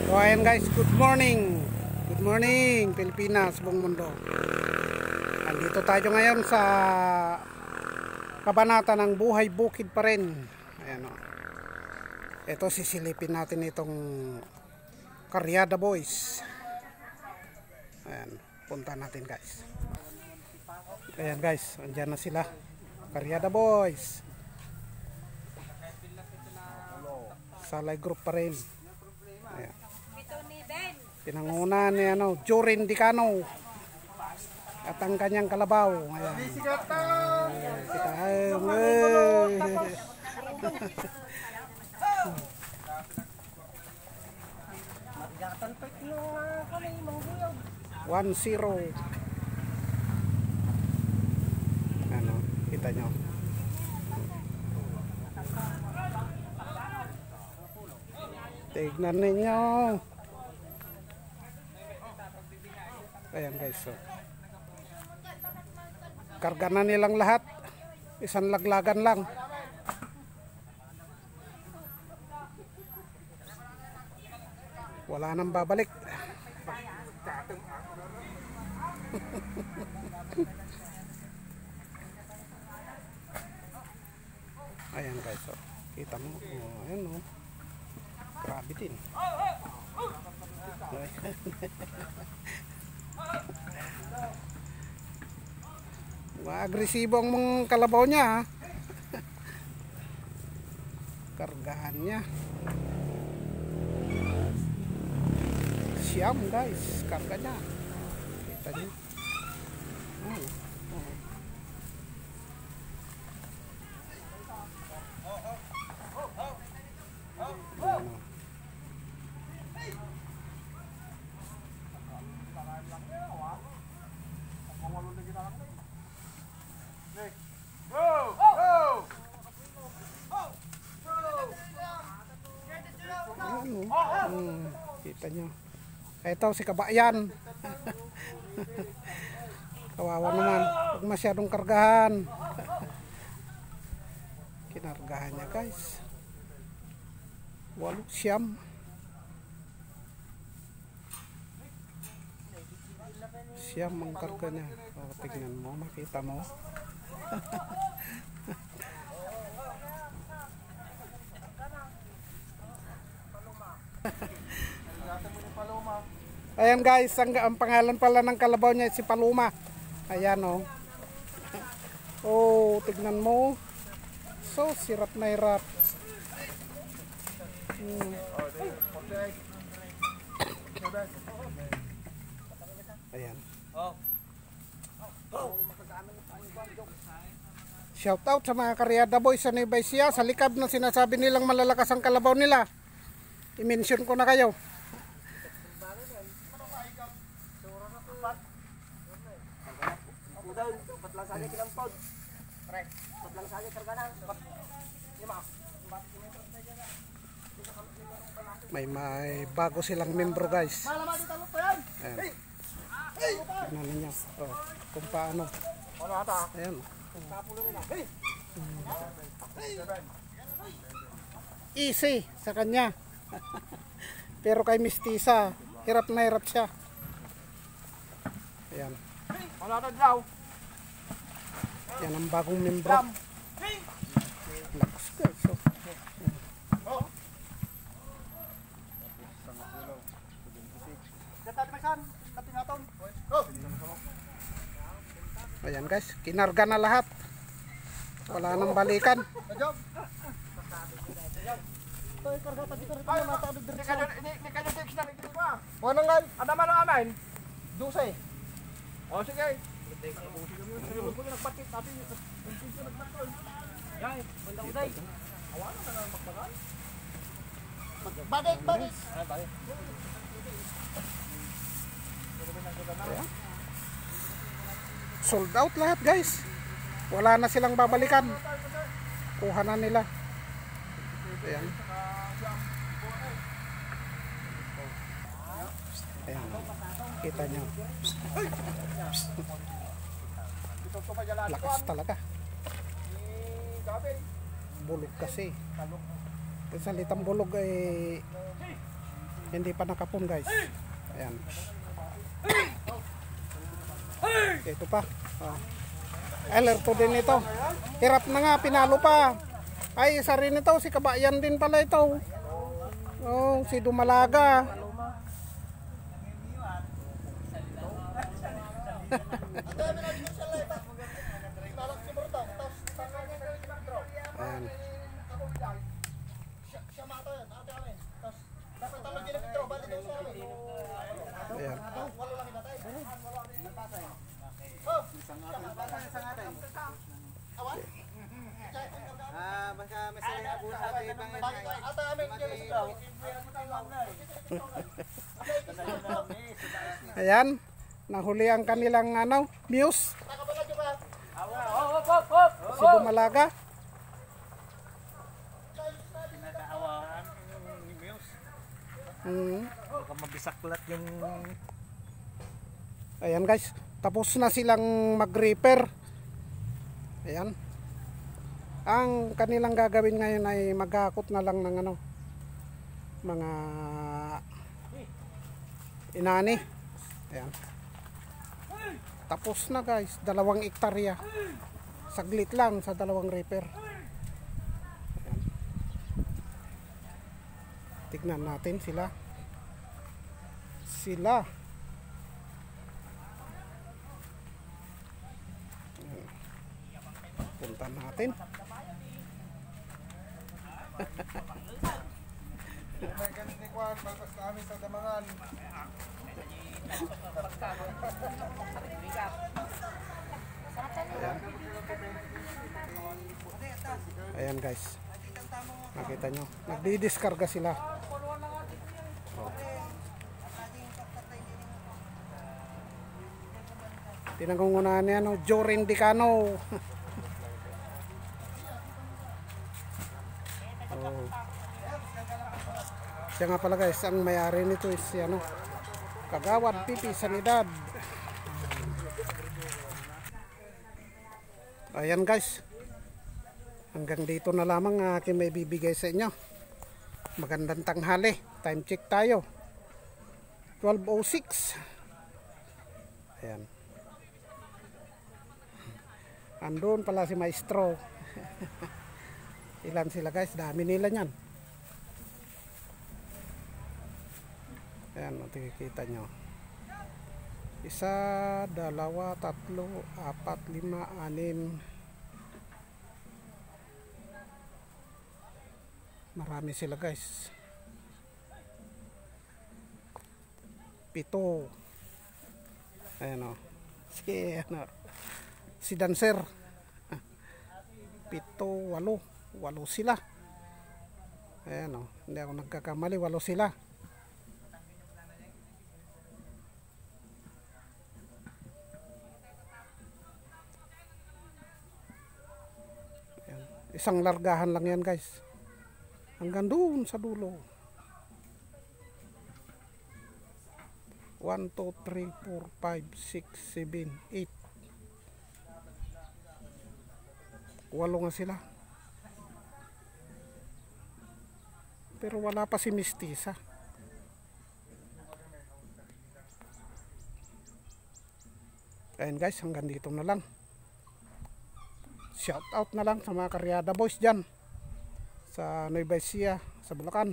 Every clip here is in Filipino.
So ayan guys, good morning. Good morning Pilipinas, buong mundo. Andito tayo ngayon sa kabanata ng buhay bukid pa rin. Ayan o. Ito sisilipin natin itong Karyada Boys. Ayan, punta natin guys. Ayan guys, andyan na sila. Karyada Boys. Salay group pa rin. Ayan. Pinangunan ni Jorin Dicano at ang kanyang kalabaw. Ayan. Kita One zero. Ano, kita nyo. Tignan ninyo. Ayan guys, so karga na nilang lahat, isang laglagan lang. Wala nang babalik. Ayan guys, so kita mo, ayan o, grabe din. Agresibo ang mga kalabaw niya. Kargahan niya. Siyam guys, karga niya. Kita niyo. Kita nyo. Ito si Kabayan. Kawawa naman. Huwag masyadong kargahan. Kinargahan niya guys. 8 siyam. Siyam ang karga niya. O, tignan mo. Makita mo. Ayan guys, ang pangalan pala ng kalabaw niya si Paloma. Ayan o. Oh, tignan mo. So, sirap na hirap. Ayan. Shout out sa mga Karyada Boys sa Nueva Ecija. Sa likab na sinasabi nilang malalakas ang kalabaw nila, i-mention ko na kayo. May bago silang membro guys. Ayan. Tignan ninyo. Oh, kung paano. Ayan. Easy sa kanya. Pero kay Mistisa, hirap na hirap siya. Ayan. Yan ang bagong membro. Lakas guys. Ayan guys, kinarga na lahat. Wala nang balikan. Ada mana aman? 12. Oh sige. Balik. Sold out lahat guys. Wala na silang babalikan. Kuha na nila. Ayan. Ayan. Kita nyo. Lakas talaga. Bulog kasi. Yung salitang bulog ay Hindi pa nakapon guys. Ayan. Ito pa. Alerto din ito. Hirap na nga, pinalo pa. Ay, isa rin ito. Si Kabayan din pala ito. Oh, si Dumalaga. Ayan. Ayan. Baka masaya ako sa ibang Ayan. Nahuli ang kanilang muse. Si Dumalaga. pinakaawahan ni Muse. Baka mabisaklat yung Ayan guys. Tapos na silang mag-repair. Ayan. Ang kanilang gagawin ngayon ay maghakot na lang ng mga inani. Ayan. Tapos na guys, 2 hektarya. Saglit lang sa 2 repair. Ayan. Tignan natin sila. Ayan. Punta natin. may ganit ni Kwan, balpas kami sa damangan. Ayan guys. Nakita nyo. Nagdi-diskarga sila. Oh. Tinangungunahan niya Jorin Dicano. Oh. Siya nga pala guys, ang may-ari nito is Kagawad Pipi Sanidad. Ayan guys. Hanggang dito na lamang aking may bibigay sa inyo. Magandang tanghali. Time check tayo. 12:06. Ayan. Andun pala si Maestro. Ilan sila guys? Dami nila niyan. Ayan, makikita nyo. 1, 2, 3, 4, 5, 6. Marami sila guys. 7. Ayan o. Si Dancer. 7, 8. 8 sila. Ayan o. Hindi ako nagkakamali. 8 sila. Ayan. Isang largahan lang yan guys. Hanggang doon sa dulo. 1, 2, 3, 4, 5, 6, 7, 8. 8 nga sila. Pero wala pa si Mistisa. Ayan guys, hanggang dito na lang. Shout out na lang sa mga Karyada boys dyan sa Nueva Ecija, sa Bulacan,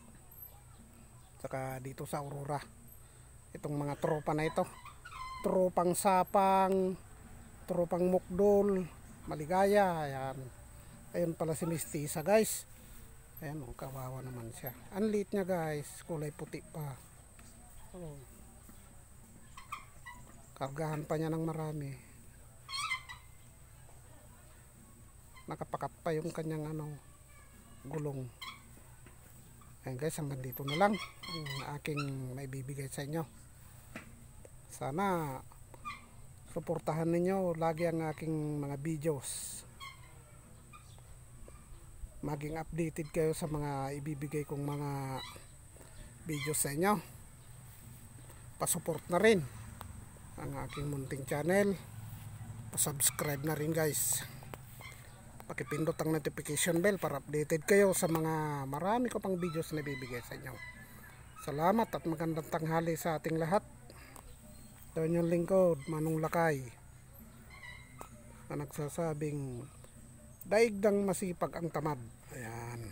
saka dito sa Aurora. Itong mga tropa na ito, tropang Sapang, tropang Mukdol, Maligaya. Ayan. Ayun pala si Mistisa guys. Ayan o, kawawa naman siya. Ang liit niya guys, kulay puti pa. Oh. Kargahan pa niya ng marami. Nakapakat pa yung kanyang gulong. Ayan guys, hanggang dito na lang ang aking may bibigay sa inyo. Sana suportahan ninyo lagi ang aking mga videos. Maging updated kayo sa mga ibibigay kong mga videos sa inyo. Pasupport na rin ang aking munting channel. Pasubscribe na rin guys. Pakipindot ang notification bell para updated kayo sa mga marami ko pang videos na bibigay sa inyo. Salamat at magandang tanghali sa ating lahat. Ito yung lingkod, Manong Lakay, na nagsasabing daigdang masipag ang tamad. Ayan.